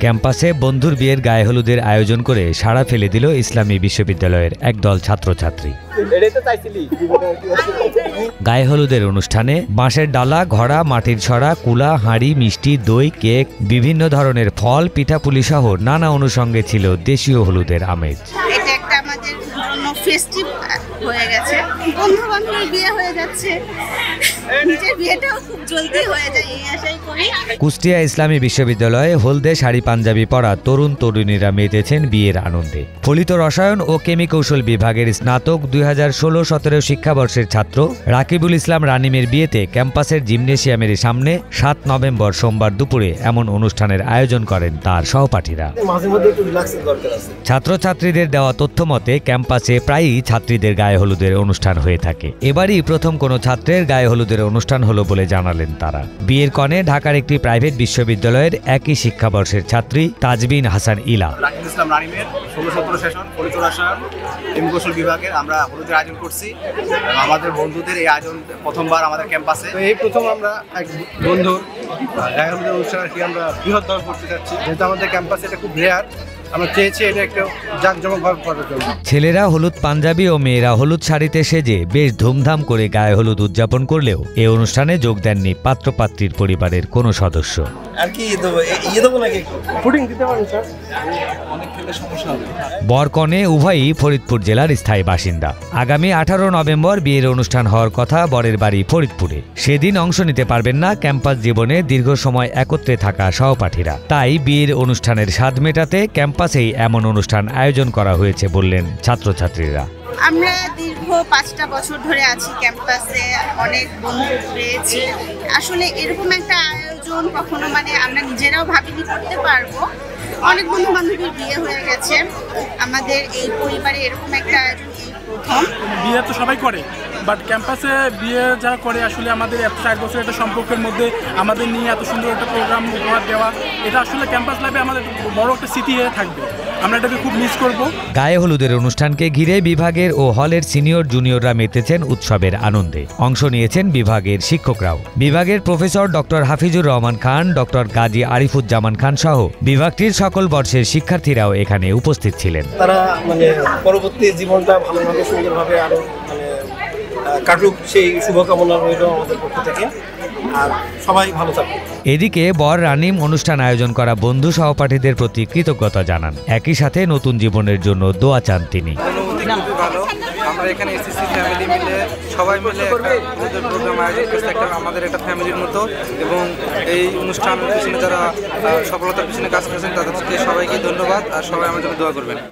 ক্যাম্পাসে বন্ধুর বিয়ের গায়ে হলুদের আয়োজন করে সাড়া ফেলে দিল ইসলামী বিশ্ববিদ্যালয়ের একদল ছাত্রছাত্রী। গায়ে হলুদের অনুষ্ঠানে বাঁশের ডালা, ঘড়া, মাটির ছড়া, কুলা, হাঁড়ি, মিষ্টি, দই, কেক, বিভিন্ন ধরনের ফল, পিঠাপুলি সহ নানা অনুষঙ্গে ছিল দেশীয় হলুদের আমেজ। এটা একটা আমাদের জন্য ফেস্টিভ হয়ে গেছে, বন্ধু বান্ধবের বিয়ে হয়ে যাচ্ছে, নিজের বিয়েটাও খুব জলদি হয়ে যায় এই আশাই করি। কুষ্টিয়া ইসলামী বিশ্ববিদ্যালয়ে হলদে শাড়ি পাঞ্জাবি পরা তরুণ তরুণীরা মেতেছেন বিয়ের আনন্দে। ফলিত রসায়ন ও কেমিকৌশল বিভাগের স্নাতক 2016-17 শিক্ষাবর্ষের ছাত্র রাকিবুল ইসলাম রানিমের বিয়েতে ক্যাম্পাসের জিমনেশিয়ামের সামনে 7 নভেম্বর সোমবার দুপুরে এমন অনুষ্ঠানের আয়োজন করেন তার সহপাঠীরা। ছাত্রছাত্রীদের দেওয়া তথ্য মতে ক্যাম্পাসে প্রায়ই ছাত্রীদের গায়ে হলুদের অনুষ্ঠান হয়ে থাকে। এবারই প্রথম কোনো ছাত্রের গায়ে হলুদের অনুষ্ঠান হলো বলে জানালেন তারা। বিয়ের কনে ঢাকার একটি প্রাইভেট বিশ্ববিদ্যালয়ের একই শিক্ষাবর্ষের ছাত্রী তাজবিন হাসান ইলা। রাকিবুল ইসলাম রানিমের 16-17 সেশন ফলিত রসায়ন কেমিকৌশল বিভাগের আমরা হলুদের আয়োজন করছি। আমাদের বন্ধুদের এই আয়োজন প্রথমবার আমাদের ক্যাম্পাসে। এই প্রথম আমরা এক বন্ধুর গায়ে হলুদের অনুষ্ঠান আর কি আমরা বৃহত্তর করতে যাচ্ছি, যেহেতু আমাদের ক্যাম্পাসে এটা খুব রেয়ার। আমরা চেয়েছি এটা একটা জাঁকজমকভাবে করার জন্য। ছেলেরা হলুদ পাঞ্জাবি ও মেয়েরা হলুদ শাড়িতে সেজে বেশ ধুমধাম করে গায়ে হলুদ উদযাপন করলেও এই অনুষ্ঠানে যোগ দেননি পাত্রপাত্রীর পরিবারের কোনো সদস্য। আর কি দেবো নাকি পুডিং দিতে পারেন স্যার, অনেক খেলে সমস্যা হবে। বর কনে উভয়ই ফরিদপুর জেলার স্থায়ী বাসিন্দা। আগামী 18 নভেম্বর বিয়ের অনুষ্ঠান হওয়ার কথা বরের বাড়ি ফরিদপুরে। সেদিন অংশ নিতে পারবেন না ক্যাম্পাস জীবনে দীর্ঘ সময় একত্রে থাকা সহপাঠীরা। তাই বিয়ের অনুষ্ঠানের স্বাদ মেটাতে ক্যাম্পাসেই এমন অনুষ্ঠান আয়োজন করা হয়েছে বললেন ছাত্রছাত্রীরা। আমরা দীর্ঘ 5টা বছর ধরে আছি ক্যাম্পাসে, অনেক বন্ধু পেয়েছি। আসলে এরকম একটা আয়োজন কখনো আমরা নিজেরাও ভাবিনি করতে পারবো। অনেক বন্ধু বান্ধবের বিয়ে হয়ে গেছে, আমাদের এই পরিবারে এরকম একটা আয়োজন এই প্রথম। বিয়ে তো সবাই করে, বাট ক্যাম্পাসে বিয়ে যারা করে আসলে আমাদের 1 বছর একটা সম্পর্কের মধ্যে আমাদের নিয়ে এত সুন্দর একটা প্রোগ্রাম উপহার দেওয়া, এটা আসলে ক্যাম্পাস লাইফে আমাদের বড় একটা স্মৃতি হয়ে থাকবে। আমরা এটাকে খুব মিস করব। গায়ে হলুদের অনুষ্ঠানকে ঘিরে বিভাগের ও হলের সিনিয়র জুনিয়ররা মেতেছেন উৎসবের আনন্দে। অংশ নিয়েছেন বিভাগের শিক্ষকরাও। বিভাগের professor doctor Hafizur Rahman Khan, doctor Gazi Arifuzzaman Khan সহ বিভাগটির সকল বর্ষের শিক্ষার্থীরাও এখানে উপস্থিত ছিলেন। তারা পরবর্তী জীবনটা ভালোভাবে সুন্দরভাবে আরো কাটুক, সেই শুভকামনা রইল আমাদের পক্ষ থেকে। আর সবাই ভালো থাকুন। এদিকে বর রানিম অনুষ্ঠান আয়োজন করা বন্ধু সহপাঠীদের প্রতি কৃতজ্ঞতা জানান। একই সাথে নতুন জীবনের জন্য দোয়া চান তিনি। আমরা এখানে এসএসসি ফ্যামিলি মিলে সবাই মিলে একটা প্রোগ্রাম আয়োজন করছি, আমাদের একটা ফ্যামিলির মতো। এবং এই অনুষ্ঠানের পিছনে যারা সফলতার পিছনে কাজ করেছেন তাদেরকে সবাইকে ধন্যবাদ, আর সবাই আমার জন্য দোয়া করবেন।